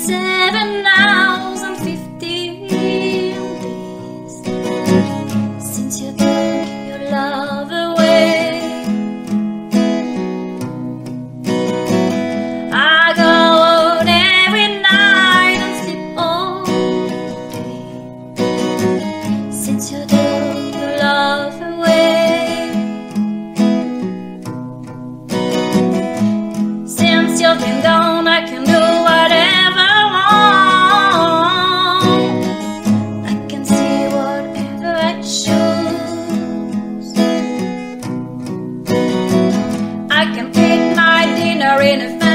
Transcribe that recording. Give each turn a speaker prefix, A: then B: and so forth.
A: 7 hours and 15 days since you took your love away. I go out every night and sleep all day since you took your love away. Since you've been gone, I can do whatever I want. I can see whatever I choose. I can eat my dinner in a